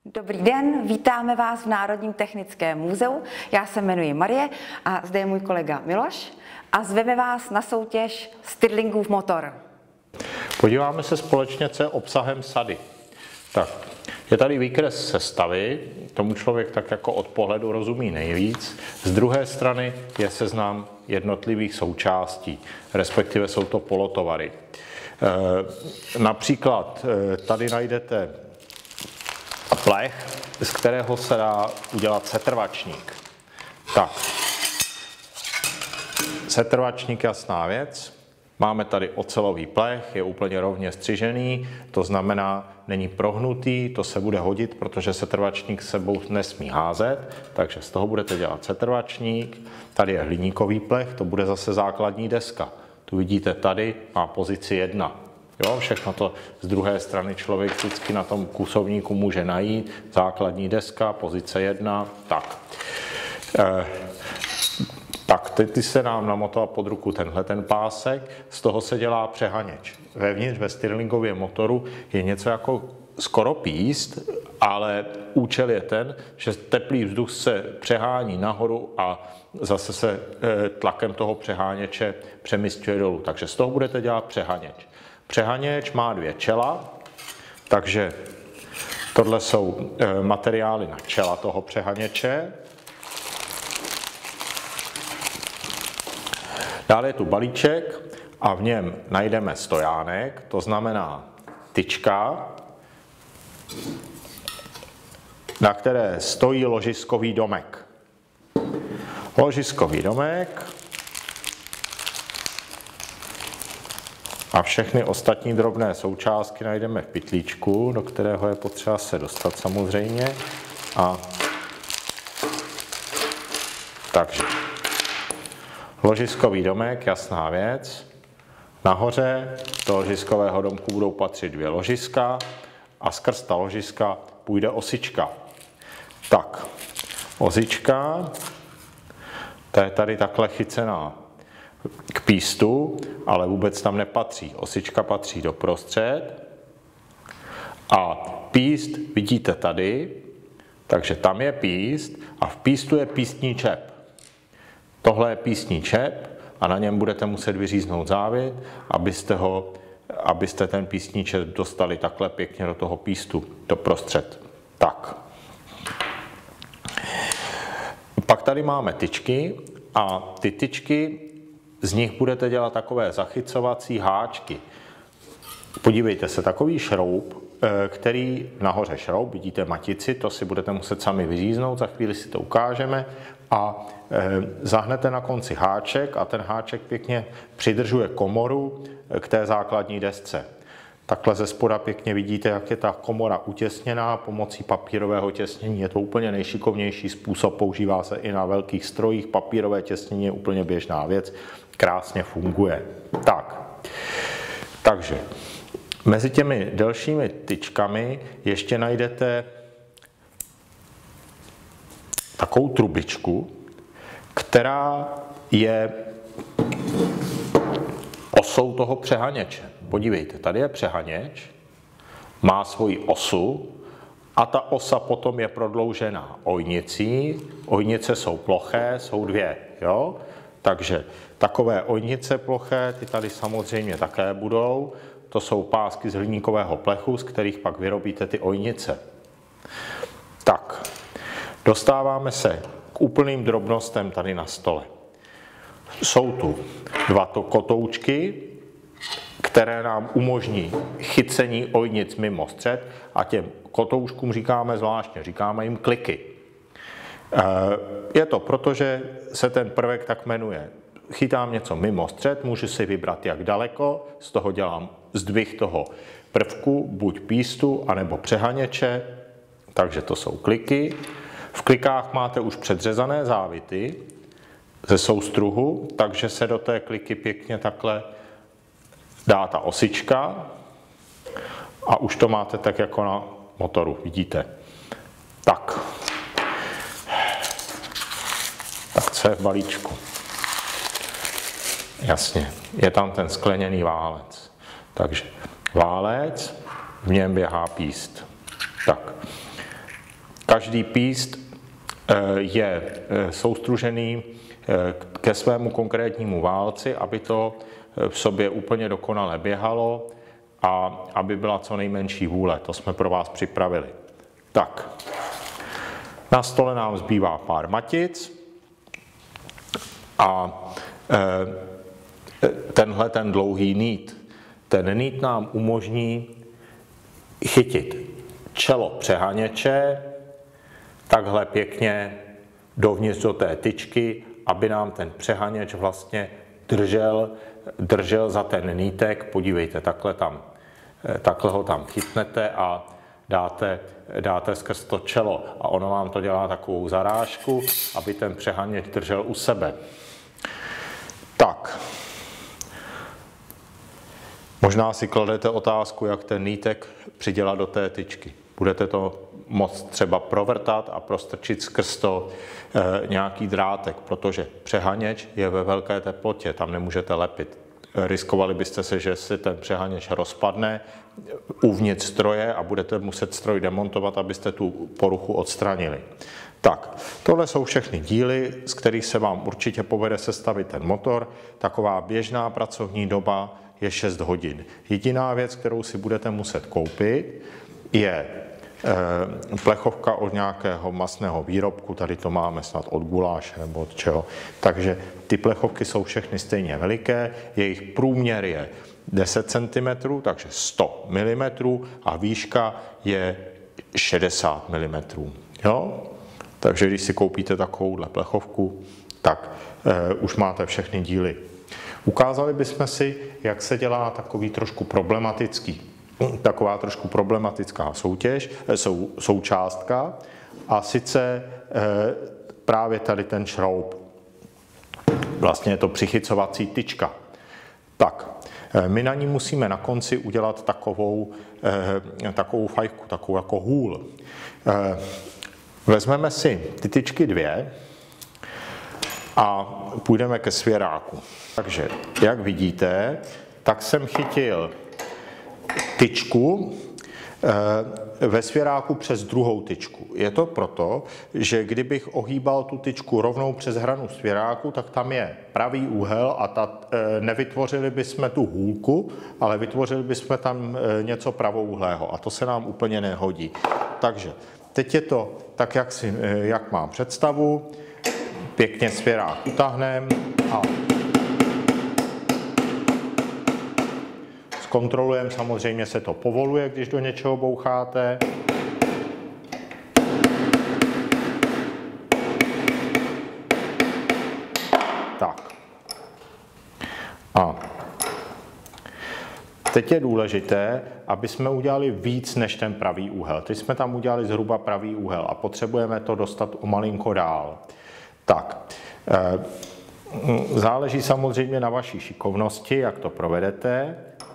Dobrý den, vítáme vás v Národním technickém muzeu. Já se jmenuji Marie a zde je můj kolega Miloš a zveme vás na soutěž Stirlingův motor. Podíváme se společně, co je obsahem sady. Tak, je tady výkres sestavy, tomu člověk tak jako od pohledu rozumí nejvíc. Z druhé strany je seznam jednotlivých součástí, respektive jsou to polotovary. Například tady najdete plech, z kterého se dá udělat setrvačník. Tak, setrvačník, jasná věc. Máme tady ocelový plech, je úplně rovně střižený, to znamená, není prohnutý, to se bude hodit, protože setrvačník sebou nesmí házet, takže z toho budete dělat setrvačník. Tady je hliníkový plech, to bude zase základní deska. Tu vidíte tady, má pozici 1. Jo, všechno to z druhé strany člověk vždycky na tom kusovníku může najít. Základní deska, pozice 1, tak. Tak, teď se nám namotal pod ruku ten pásek, z toho se dělá přehaněč. Vevnitř ve Stirlingově motoru je něco jako skoro píst, ale účel je ten, že teplý vzduch se přehání nahoru a zase se tlakem toho přeháněče přemísťuje dolů. Takže z toho budete dělat přehaněč. Přehaněč má 2 čela, takže tohle jsou materiály na čela toho přehaněče. Dále je tu balíček a v něm najdeme stojánek, to znamená tyčka, na které stojí ložiskový domek. Ložiskový domek a všechny ostatní drobné součástky najdeme v pytlíčku, do kterého je potřeba se dostat samozřejmě. A takže ložiskový domek, jasná věc. Nahoře do ložiskového domku budou patřit 2 ložiska a skrz ta ložiska půjde osička. Tak, osička, ta je tady takhle chycená k pístu, ale vůbec tam nepatří. Osička patří doprostřed a píst vidíte tady, takže tam je píst a v pístu je pístní čep. Tohle je pístní čep a na něm budete muset vyříznout závit, abyste ten pístní čep dostali takhle pěkně do toho pístu, doprostřed. Tak. Pak tady máme tyčky a ty tyčky, z nich budete dělat takové zachycovací háčky. Podívejte se, takový šroub, který nahoře šroub, vidíte matici, to si budete muset sami vyříznout, za chvíli si to ukážeme a zahnete na konci háček a ten háček pěkně přidržuje komoru k té základní desce. Takhle ze spoda pěkně vidíte, jak je ta komora utěsněná pomocí papírového těsnění. Je to úplně nejšikovnější způsob, používá se i na velkých strojích. Papírové těsnění je úplně běžná věc, krásně funguje. Tak, takže mezi těmi delšími tyčkami ještě najdete takovou trubičku, která je osou toho přehaněče. Podívejte, tady je přehaněč, má svoji osu a ta osa potom je prodloužená ojnicí. Ojnice jsou ploché, jsou 2, jo? Takže takové ojnice ploché, ty tady samozřejmě také budou. To jsou pásky z hliníkového plechu, z kterých pak vyrobíte ty ojnice. Tak, dostáváme se k úplným drobnostem tady na stole. Jsou tu 2 kotoučky, které nám umožní chycení ojnic mimo střed a těm kotoučkům říkáme zvláštně, říkáme jim kliky. Je to proto, že se ten prvek tak jmenuje. Chytám něco mimo střed, můžu si vybrat jak daleko, z toho dělám zdvih toho prvku, buď pístu, anebo přehaněče, takže to jsou kliky. V klikách máte už předřezané závity ze soustruhu, takže se do té kliky pěkně takhle dá ta osička a už to máte tak jako na motoru, vidíte. Tak co je v balíčku? Jasně, je tam ten skleněný válec. Takže válec, v něm běhá píst. Tak, každý píst je soustružený ke svému konkrétnímu válci, aby to v sobě úplně dokonale běhalo a aby byla co nejmenší vůle. To jsme pro vás připravili. Tak, na stole nám zbývá pár matic a tenhle ten dlouhý nít. Ten nít nám umožní chytit čelo přeháněče takhle pěkně dovnitř do té tyčky, aby nám ten přeháněč vlastně držel za ten nítek. Podívejte, takhle ho tam chytnete a dáte skrz to čelo a ono vám to dělá takovou zarážku, aby ten přeháněč držel u sebe. Tak. Možná si kladete otázku, jak ten nítek přidělat do té tyčky. Budete to moct třeba provrtat a prostrčit skrz to nějaký drátek, protože přeháněč je ve velké teplotě, tam nemůžete lepit. Riskovali byste se, že se ten přeháněč rozpadne uvnitř stroje a budete muset stroj demontovat, abyste tu poruchu odstranili. Tak, tohle jsou všechny díly, z kterých se vám určitě povede sestavit ten motor. Taková běžná pracovní doba je 6 hodin. Jediná věc, kterou si budete muset koupit, je plechovka od nějakého masného výrobku, tady to máme snad od guláše nebo od čeho. Takže ty plechovky jsou všechny stejně veliké, jejich průměr je 10 cm, takže 100 mm a výška je 60 mm. Jo? Takže když si koupíte takovouhle plechovku, tak už máte všechny díly. Ukázali bychom si, jak se dělá taková trošku problematická součástka, a sice právě tady ten šroub. Vlastně je to přichycovací tyčka. Tak, my na ní musíme na konci udělat takovou fajku, takovou jako hůl. Vezmeme si ty tyčky 2 a půjdeme ke svěráku. Takže, jak vidíte, tak jsem chytil tyčku ve svěráku přes druhou tyčku. Je to proto, že kdybych ohýbal tu tyčku rovnou přes hranu svěráku, tak tam je pravý úhel a nevytvořili bychom tu hůlku, ale vytvořili bychom tam něco pravouhlého a to se nám úplně nehodí. Takže teď je to tak, jak mám představu. Pěkně svěrák utáhneme a zkontrolujeme, samozřejmě se to povoluje, když do něčeho boucháte. Tak. A teď je důležité, aby jsme udělali víc než ten pravý úhel. Teď jsme tam udělali zhruba pravý úhel a potřebujeme to dostat o malinko dál. Tak, záleží samozřejmě na vaší šikovnosti, jak to provedete.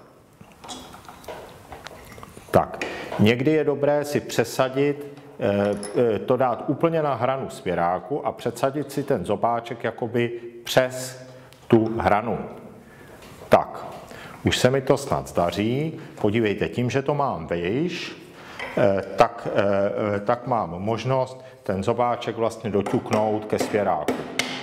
Tak, někdy je dobré si přesadit, to dát úplně na hranu svěráku a přesadit si ten zobáček jakoby přes tu hranu. Tak, už se mi to snad zdaří. Podívejte, tím, že to mám vejš, tak mám možnost ten zobáček vlastně doťuknout ke svěráku.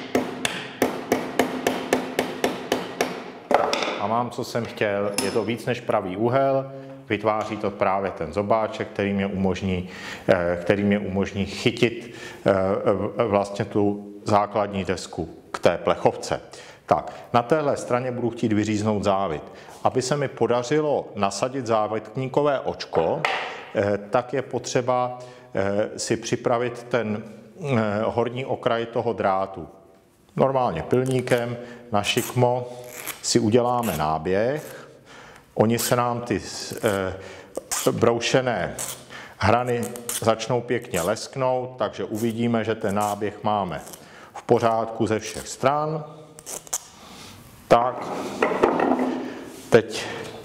A mám, co jsem chtěl, je to víc než pravý úhel, vytváří to právě ten zobáček, který mě umožní chytit vlastně tu základní desku k té plechovce. Tak, na téhle straně budu chtít vyříznout závit. Aby se mi podařilo nasadit závitníkové očko, tak je potřeba si připravit ten horní okraj toho drátu. Normálně pilníkem na šikmo si uděláme náběh. Oni se nám ty broušené hrany začnou pěkně lesknout, takže uvidíme, že ten náběh máme v pořádku ze všech stran. Tak, teď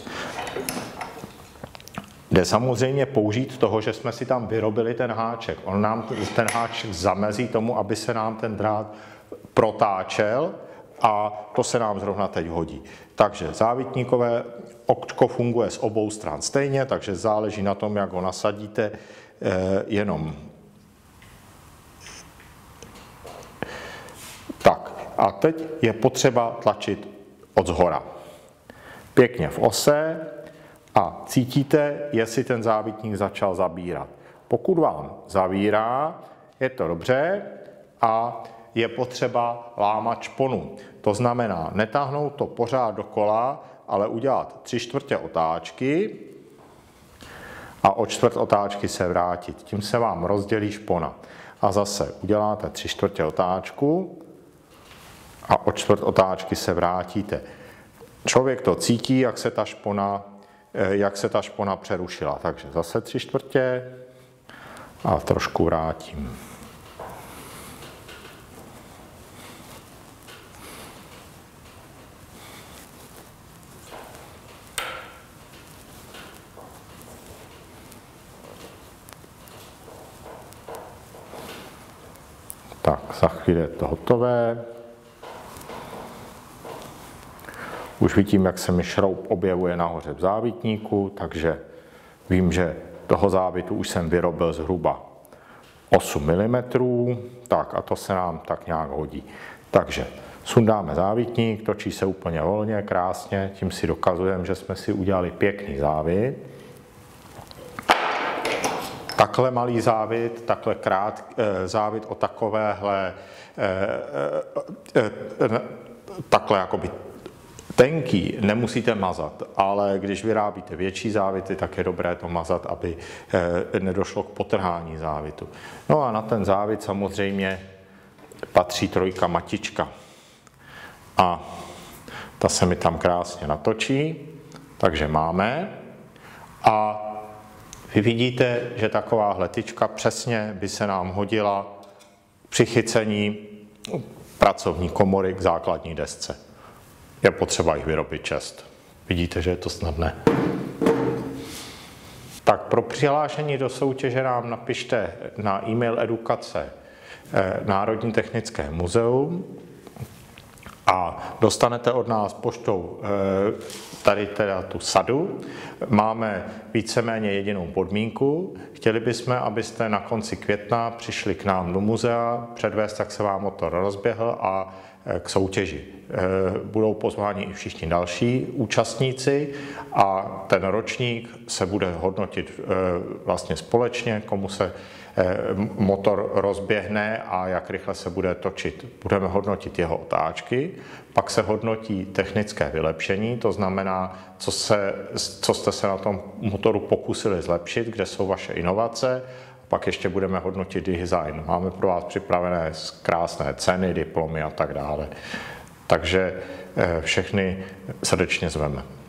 jde samozřejmě použít toho, že jsme si tam vyrobili ten háček. On nám ten háček zamezí tomu, aby se nám ten drát protáčel a to se nám zrovna teď hodí. Takže závitníkové očko funguje z obou stran stejně, takže záleží na tom, jak ho nasadíte, jenom A teď je potřeba tlačit od zhora. Pěkně v ose a cítíte, jestli ten závitník začal zabírat. Pokud vám zavírá, je to dobře a je potřeba lámat šponu. To znamená netáhnout to pořád dokola, ale udělat 3/4 otáčky a o 1/4 otáčky se vrátit. Tím se vám rozdělí špona. A zase uděláte 3/4 otáčku a o 1/4 otáčky se vrátíte. Člověk to cítí, jak se ta špona přerušila. Takže zase 3/4 a trošku vrátím. Tak, za chvíli je to hotové. Už vidím, jak se mi šroub objevuje nahoře v závitníku, takže vím, že toho závitu už jsem vyrobil zhruba 8 mm. Tak a to se nám tak nějak hodí. Takže sundáme závitník, točí se úplně volně, krásně, tím si dokazujeme, že jsme si udělali pěkný závit. Takhle malý závit, takhle závit o takovéhle, takhle jakoby tenký nemusíte mazat, ale když vyrábíte větší závity, tak je dobré to mazat, aby nedošlo k potrhání závitu. No a na ten závit samozřejmě patří 3 matička. A ta se mi tam krásně natočí, takže máme. A vy vidíte, že takováhle tyčka přesně by se nám hodila při chycení pracovní komory k základní desce. Je potřeba jich vyrobit 6. Vidíte, že je to snadné. Tak pro přihlášení do soutěže nám napište na e-mail edukace Národní technické muzeum a dostanete od nás poštou tady teda tu sadu. Máme víceméně jedinou podmínku. Chtěli bychom, abyste na konci května přišli k nám do muzea, předvést, jak se vám motor rozběhl a k soutěži. Budou pozváni i všichni další účastníci a ten ročník se bude hodnotit vlastně společně, komu se motor rozběhne a jak rychle se bude točit. Budeme hodnotit jeho otáčky, pak se hodnotí technické vylepšení, to znamená, co jste se na tom motoru pokusili zlepšit, kde jsou vaše inovace, pak ještě budeme hodnotit design. Máme pro vás připravené krásné ceny, diplomy a tak dále. Takže všechny srdečně zveme.